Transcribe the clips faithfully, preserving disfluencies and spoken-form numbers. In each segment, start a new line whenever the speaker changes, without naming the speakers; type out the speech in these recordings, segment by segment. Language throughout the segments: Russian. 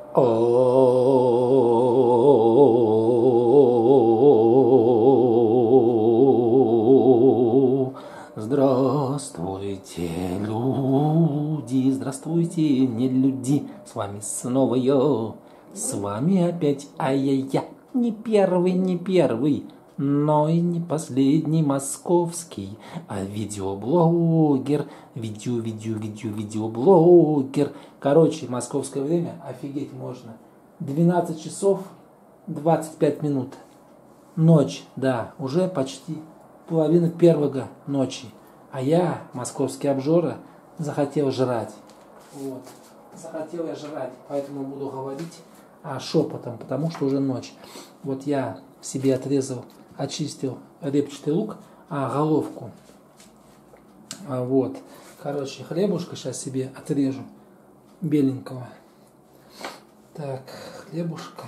О, здравствуйте, люди, здравствуйте, не люди, с вами снова я, с вами опять ай-яй-я, не первый, не первый, но и не последний московский, а видеоблогер, видео, видео, видео, видеоблогер. Короче, московское время, офигеть можно. двенадцать часов двадцать пять минут. Ночь, да, уже почти половина первого ночи. А я, московский обжора, захотел жрать. Вот, захотел я жрать, поэтому буду говорить а, шепотом, потому что уже ночь. Вот я себе отрезал, очистил репчатый лук, а головку. А, вот, короче, хлебушка сейчас себе отрежу беленького. Так, хлебушка.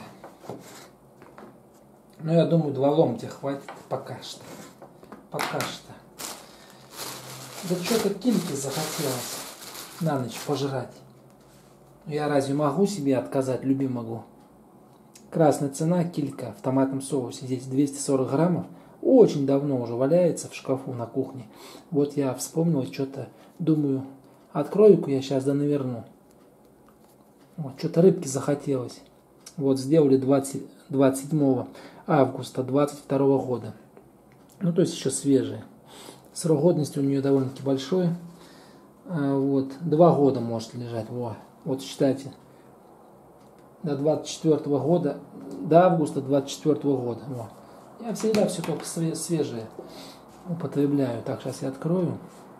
Ну, я думаю, два ломтя хватит пока что. Пока что. Да что-то кильки захотелось на ночь пожрать. Я разве могу себе отказать любимому? Красная цена килька в томатном соусе. Здесь двести сорок граммов. Очень давно уже валяется в шкафу на кухне. Вот я вспомнил что-то. Думаю, открою-ка я сейчас да наверну. Вот, что-то рыбки захотелось. Вот сделали двадцать, двадцать седьмого августа двадцать второго года. Ну, то есть еще свежие. Срок годности у нее довольно-таки большой. А, вот, два года может лежать. Во. Вот считайте. До двадцать четвёртого года, до августа двадцать четвёртого года. Во. Я всегда все только свежее употребляю. Так, сейчас я открою.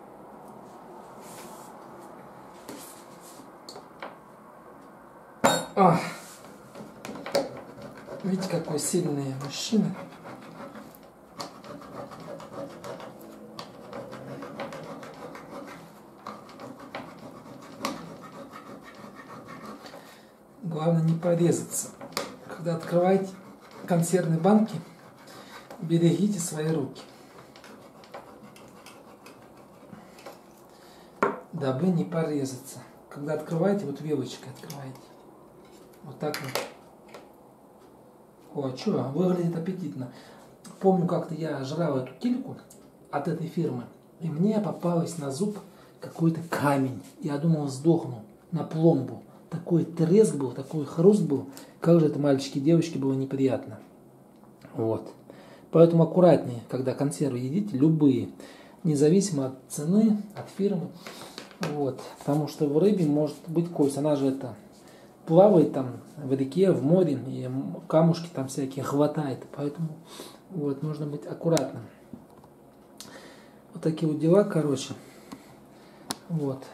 Ах. Видите, какой сильный мужчина. Главное не порезаться. Когда открываете консервные банки, берегите свои руки, дабы не порезаться. Когда открываете, вот вилочкой открываете. Вот так вот. О, что, выглядит аппетитно. Помню, как-то я жрал эту кильку от этой фирмы, и мне попалось на зуб какой-то камень. Я думал, сдохну на пломбу. Такой треск был, такой хруст был. Как же это, мальчики и девочки, было неприятно. Вот. Поэтому аккуратнее, когда консервы едите, любые. Независимо от цены, от фирмы. Вот. Потому что в рыбе может быть кость. Она же это плавает там в реке, в море. И камушки там всякие хватает. Поэтому вот, нужно быть аккуратным. Вот такие вот дела, короче. Вот.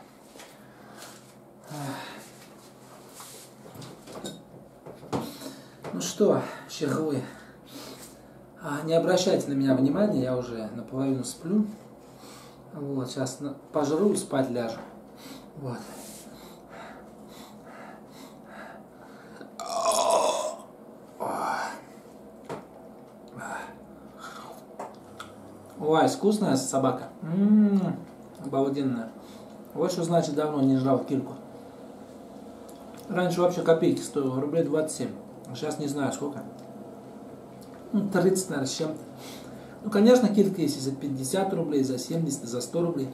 Ну что, щеглы, не обращайте на меня внимания, я уже наполовину сплю. Вот, сейчас пожру и спать ляжу. Вот. Ой, вкусная собака. М-м-м, обалденная. Вот что значит давно не жрал кильку. Раньше вообще копейки стоило, рублей двадцать семь. Сейчас не знаю сколько. Ну, тридцать, наверное, с чем-то. Ну, конечно, килька есть и за пятьдесят рублей, за семьдесят, за сто рублей.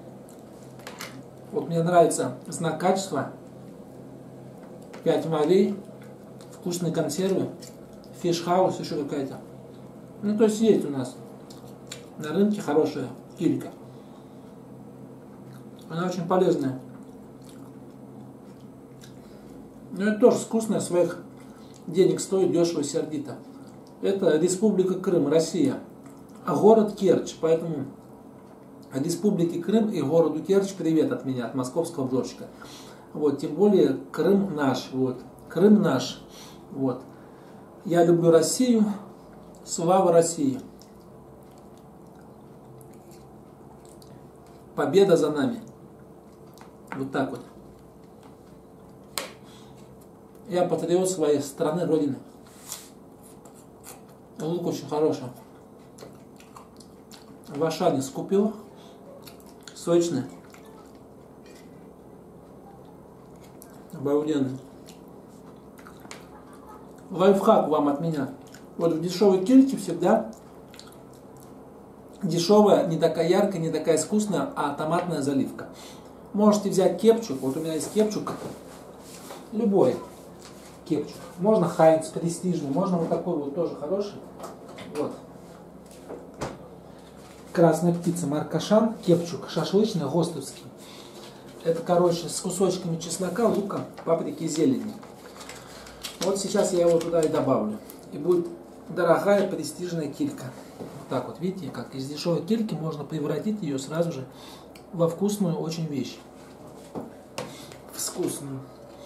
Вот мне нравится знак качества. пять морей, вкусные консервы, фиш-хаус, еще какая-то. Ну, то есть есть у нас на рынке хорошая килька. Она очень полезная. Ну, это тоже вкусная, своих денег стоит, дешево, сердито. Это Республика Крым, Россия. А город Керчь. Поэтому Республике Крым и городу Керчь привет от меня, от московского обжорщика. Вот, тем более Крым наш. Вот. Крым наш. Вот. Я люблю Россию. Слава России. Победа за нами. Вот так вот. Я патриот своей страны, родины. Лук очень хороший. В Ашане скупил. Сочный. Обалденный.
Лайфхак вам от меня. Вот в дешевой кильке всегда дешевая, не такая яркая, не такая вкусная, а томатная заливка. Можете взять кепчук. Вот у меня есть кепчук. Любой кепчук. Можно Хайнц, престижный. Можно вот такой вот тоже хороший. Вот. Красная птица, марка Шан. Кепчук шашлычный, гостовский. Это, короче, с кусочками чеснока, лука, паприки, зелени. Вот сейчас я его туда и добавлю. И будет дорогая престижная килька. Вот так вот, видите, как из дешевой кильки можно превратить ее сразу же во вкусную очень вещь. Вкусную.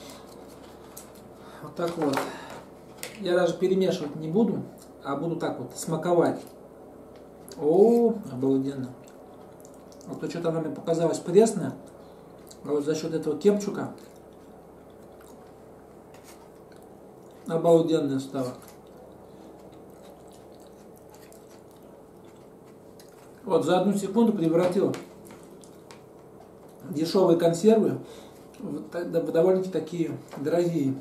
Вот так вот. Я даже перемешивать не буду, а буду так вот смаковать. О, обалденно. А то что-то она мне показалась пресная. А вот за счет этого кепчука обалденная стала. Вот за одну секунду превратил дешевые консервы в довольно-таки такие дорогие.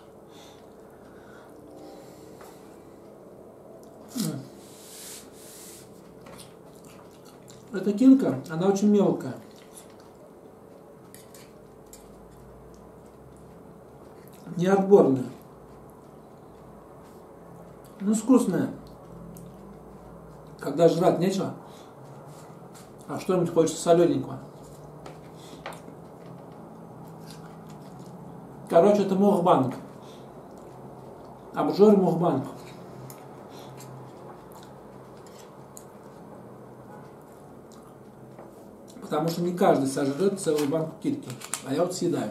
Эта килька, она очень мелкая. Не отборная. Ну, вкусная. Когда жрать нечего, а что-нибудь хочется солененького. Короче, это мухбанг. Обжор мухбанг. Потому что не каждый сожрет целую банку кильки. А я вот съедаю.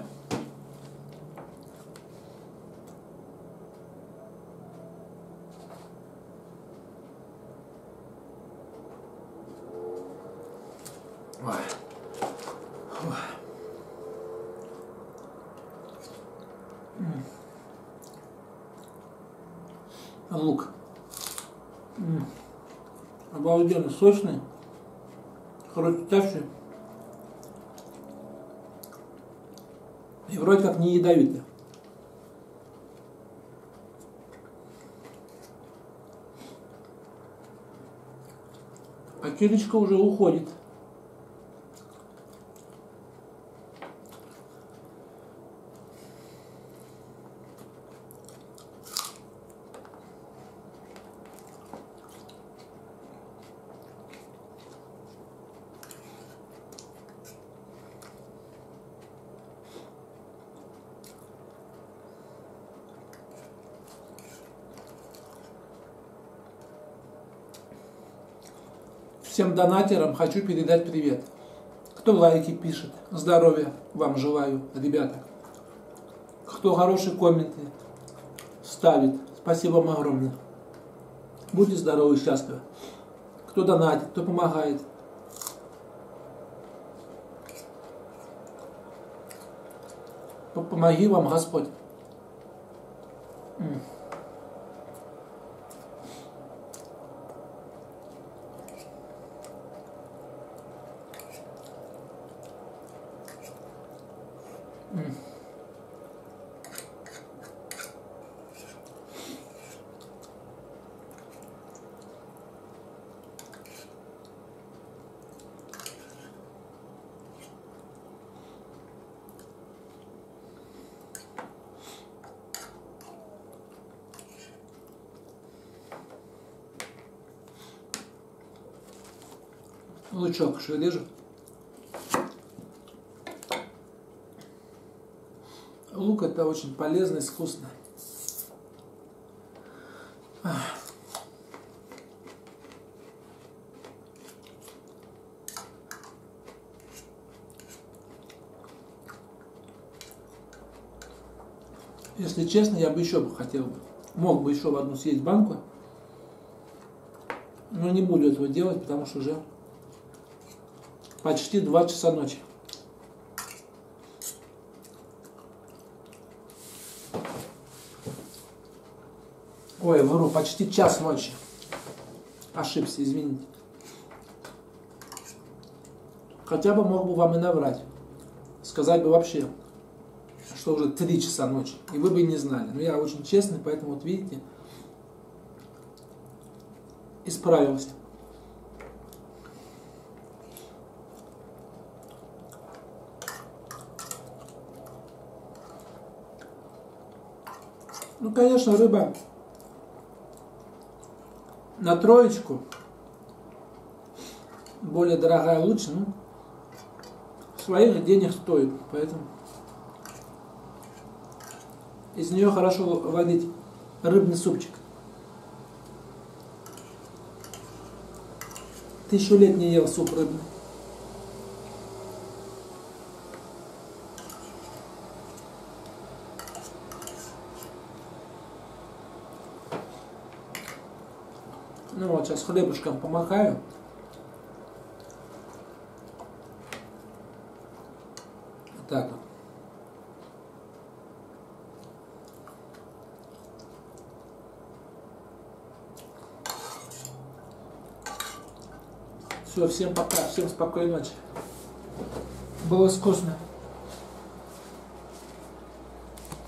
Ой. Ой. М. Лук. М. Обалденно сочный, хрустящий и вроде как не ядовитый. А килечка уже уходит. Всем донатерам хочу передать привет. Кто лайки пишет, здоровья вам желаю, ребята. Кто хорошие комменты ставит, спасибо вам огромное. Будьте здоровы и счастливы. Кто донатит, кто помогает. Помоги вам Господь. Лучок что режу. Лук это очень полезно и вкусно. Если честно, я бы еще бы хотел бы, мог бы еще в одну съесть банку, но не буду этого делать, потому что уже почти два часа ночи. Ой, вру, почти час ночи. Ошибся, извините. Хотя бы мог бы вам и наврать. Сказать бы вообще, что уже три часа ночи, и вы бы не знали. Но я очень честный, поэтому вот видите, исправился. Ну, конечно, рыба на троечку, более дорогая лучше, ну, своих денег стоит, поэтому из нее хорошо варить рыбный супчик. Тысячу лет не ел суп рыбный. Ну вот, сейчас хлебушком помахаю. Вот так вот. Все, всем пока, всем спокойной ночи. Было вкусно.